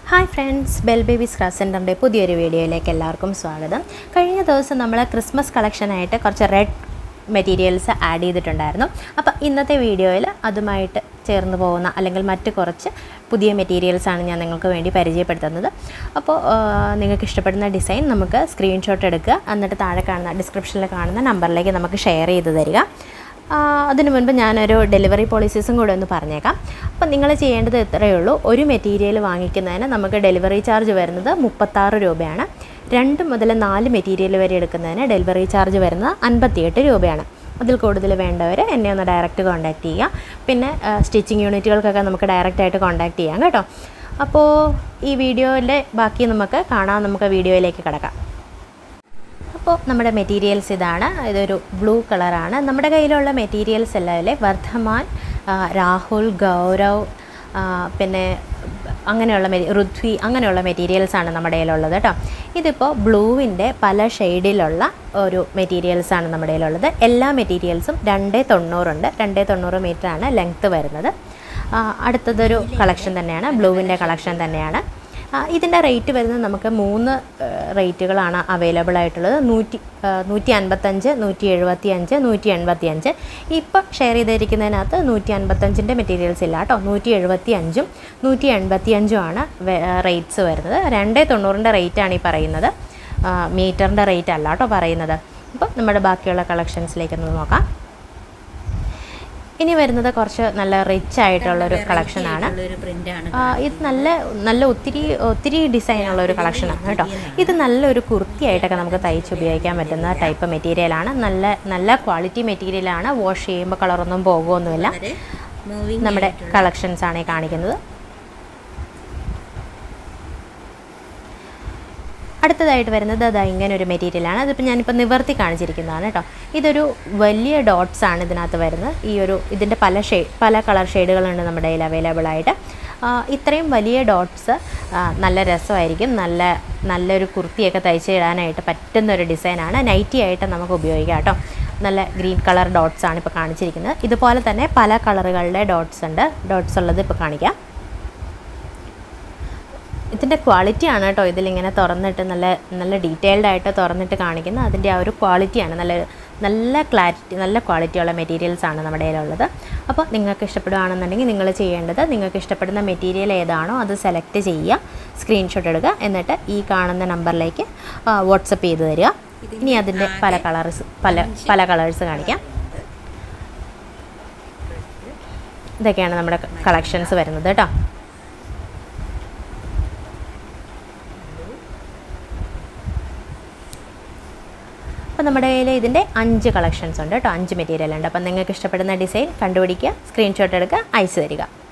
Hi friends, Bellbaby Scrap Center's പുതിയൊരു വീഡിയോയിലേക്ക് എല്ലാവർക്കും സ്വാഗതം. കഴിഞ്ഞ ദിവസം നമ്മൾ ക്രിസ്മസ് കളക്ഷൻ ആയിട്ട് കുറച്ച് റെഡ് മെറ്റീരിയൽസ് ആഡ് ചെയ്തിട്ടുണ്ടായിരുന്നു. അപ്പോൾ ഇന്നത്തെ വീഡിയോയിൽ അതുമായിട്ട് ചേർന്ന് പോകുന്ന അല്ലെങ്കിൽ മറ്റ് കുറച്ച് പുതിയ മെറ്റീരിയൽസ് ആണ് ഞാൻ നിങ്ങൾക്ക് വേണ്ടി പരിചയപ്പെടുത്തുന്നത്. അപ്പോൾ നിങ്ങൾക്ക് ഇഷ്ടപ്പെടുന്ന ഡിസൈൻ നമുക്ക് സ്ക്രീൻഷോട്ട് എടുക്കുക, എന്നിട്ട് താഴെ കാണുന്ന ഡിസ്ക്രിപ്ഷനിൽ കാണുന്ന നമ്പറിലേക്ക് നമുക്ക് ഷെയർ ചെയ്ത് തരിക. അതിനു മുൻപ് ഞാനൊരു ഡെലിവറി പോളിസീസും കൂടെ ഒന്ന് പറഞ്ഞേക്കാം. അപ്പോൾ നിങ്ങൾ ചെയ്യേണ്ടത് ഇത്രയേ ഉള്ളൂ. ഒരു മെറ്റീരിയൽ വാങ്ങിക്കുന്നതിന് നമുക്ക് ഡെലിവറി ചാർജ് വരുന്നത് 36 രൂപയാണ്. 2 മുതൽ 4 മെറ്റീരിയൽ വരെ എടുക്കുന്നതിന് ഡെലിവറി ചാർജ് വരുന്നത് 58 രൂപയാണ്. അതിൽ കൂടുതൽ വേണ്ടവർ എന്നെ ഒന്ന് ഡയറക്റ്റ് കോൺടാക്റ്റ് ചെയ്യുക. പിന്നെ സ്റ്റിച്ചിങ് യൂണിറ്റുകൾക്കൊക്കെ നമുക്ക് ഡയറക്റ്റായിട്ട് കോൺടാക്റ്റ് ചെയ്യാം കേട്ടോ. അപ്പോൾ ഈ വീഡിയോയിലെ ബാക്കി നമുക്ക് കാണാം. നമുക്ക് വീഡിയോയിലേക്ക് കിടക്കാം. അപ്പോൾ നമ്മുടെ മെറ്റീരിയൽസ് ഇതാണ്. ഇതൊരു ബ്ലൂ കളറാണ്. നമ്മുടെ കയ്യിലുള്ള മെറ്റീരിയൽസ് എല്ലാം വർദ്ധമാൻ, രാഹുൽ, ഗൗരവ്, പിന്നെ അങ്ങനെയുള്ള ഋത്വി അങ്ങനെയുള്ള മെറ്റീരിയൽസാണ് നമ്മുടെ കയ്യിലുള്ളത് കേട്ടോ. ഇതിപ്പോൾ ബ്ലൂവിൻ്റെ പല ഷെയ്ഡിലുള്ള ഒരു മെറ്റീരിയൽസാണ് നമ്മുടെ കയ്യിലുള്ളത്. എല്ലാ മെറ്റീരിയൽസും 290 ഉണ്ട്. 290 മീറ്ററാണ് ലെങ്ത്ത് വരുന്നത്. അടുത്തതൊരു കളക്ഷൻ തന്നെയാണ്, ബ്ലൂവിൻ്റെ കളക്ഷൻ തന്നെയാണ്. ഇതിൻ്റെ റേറ്റ് വരുന്നത് നമുക്ക് 3 റേറ്റുകളാണ് അവൈലബിൾ ആയിട്ടുള്ളത്. 155, 175, 185. ഇപ്പോൾ ഷെയർ ചെയ്തിരിക്കുന്നതിനകത്ത് 155ൻ്റെ മെറ്റീരിയൽസ് ഇല്ല കേട്ടോ. 175ഉം 185ഉം ആണ് റേറ്റ്സ് വരുന്നത്. 290ൻ്റെ റേറ്റാണ് ഈ പറയുന്നത്, മീറ്ററിൻ്റെ റേറ്റ് അല്ല കേട്ടോ പറയുന്നത്. അപ്പോൾ നമ്മുടെ ബാക്കിയുള്ള കളക്ഷൻസിലേക്കൊന്ന് നോക്കാം. ഇനി വരുന്നത് കുറച്ച് നല്ല റിച്ച് ആയിട്ടുള്ളൊരു കളക്ഷനാണ്. ഇത് നല്ല ഒത്തിരി ഡിസൈനുള്ളൊരു കളക്ഷനാണ് കേട്ടോ. ഇത് നല്ലൊരു കുർത്തിയായിട്ടൊക്കെ നമുക്ക് തയ്ച്ച് ഉപയോഗിക്കാൻ പറ്റുന്ന ടൈപ്പ് മെറ്റീരിയലാണ്. നല്ല ക്വാളിറ്റി മെറ്റീരിയലാണ്. വാഷ് ചെയ്യുമ്പോൾ കളറൊന്നും പോകുമൊന്നുമില്ല. നമ്മുടെ കളക്ഷൻസാണ് ഈ കാണിക്കുന്നത്. അടുത്തതായിട്ട് വരുന്നത് അതാ ഇങ്ങനെ ഒരു മെറ്റീരിയലാണ്. അതിപ്പോൾ ഞാനിപ്പോൾ നിവർത്തി കാണിച്ചിരിക്കുന്നതാണ് കേട്ടോ. ഇതൊരു വലിയ ഡോട്ട്സ് ആണ് ഇതിനകത്ത് വരുന്നത്. ഇതിൻ്റെ പല കളർ ഷെയ്ഡുകളുണ്ട് നമ്മുടെ കയ്യിൽ അവൈലബിൾ ആയിട്ട്. ഇത്രയും വലിയ ഡോട്ട്സ് നല്ല രസമായിരിക്കും. നല്ലൊരു കുർത്തിയൊക്കെ തയ്ച്ച് ഇടാനായിട്ട് പറ്റുന്നൊരു ഡിസൈനാണ്. നൈറ്റി ആയിട്ട് നമുക്ക് ഉപയോഗിക്കാം കേട്ടോ. നല്ല ഗ്രീൻ കളർ ഡോട്ട്സ് ആണ് ഇപ്പോൾ കാണിച്ചിരിക്കുന്നത്. ഇതുപോലെ തന്നെ പല കളറുകളുടെ ഡോട്ട്സ് ഉണ്ട്. ഡോട്ട്സ് ഉള്ളത് ഇപ്പോൾ കാണിക്കാം. ഇതിൻ്റെ ക്വാളിറ്റിയാണ് കേട്ടോ ഇതിലിങ്ങനെ തുറന്നിട്ട് നല്ല ഡീറ്റെയിൽഡ് ആയിട്ട് തുറന്നിട്ട് കാണിക്കുന്നത്. അതിൻ്റെ ആ ഒരു ക്വാളിറ്റിയാണ്. നല്ല ക്വാളിറ്റിയുള്ള മെറ്റീരിയൽസാണ് നമ്മുടെ കയ്യിലുള്ളത്. അപ്പോൾ നിങ്ങൾക്ക് ഇഷ്ടപ്പെടുകയാണെന്നുണ്ടെങ്കിൽ നിങ്ങൾ ചെയ്യേണ്ടത്, നിങ്ങൾക്ക് ഇഷ്ടപ്പെടുന്ന മെറ്റീരിയൽ ഏതാണോ അത് സെലക്ട് ചെയ്യുക, സ്ക്രീൻഷോട്ട് എടുക്കുക, എന്നിട്ട് ഈ കാണുന്ന നമ്പറിലേക്ക് വാട്സപ്പ് ചെയ്ത് തരിക. ഇനി അതിൻ്റെ പല കളേഴ്സ് കാണിക്കാം. ഇതൊക്കെയാണ് നമ്മുടെ കളക്ഷൻസ് വരുന്നത് കേട്ടോ. അപ്പോൾ നമ്മുടെ കയ്യിൽ ഇതിൻ്റെ 5 കളക്ഷൻസ് ഉണ്ട് കേട്ടോ. 5 മെറ്റീരിയൽ ഉണ്ട്. അപ്പം നിങ്ങൾക്ക് ഇഷ്ടപ്പെടുന്ന ഡിസൈൻ കണ്ടുപിടിക്കുക, സ്ക്രീൻഷോട്ട് എടുക്കുക, അയച്ചു തരിക.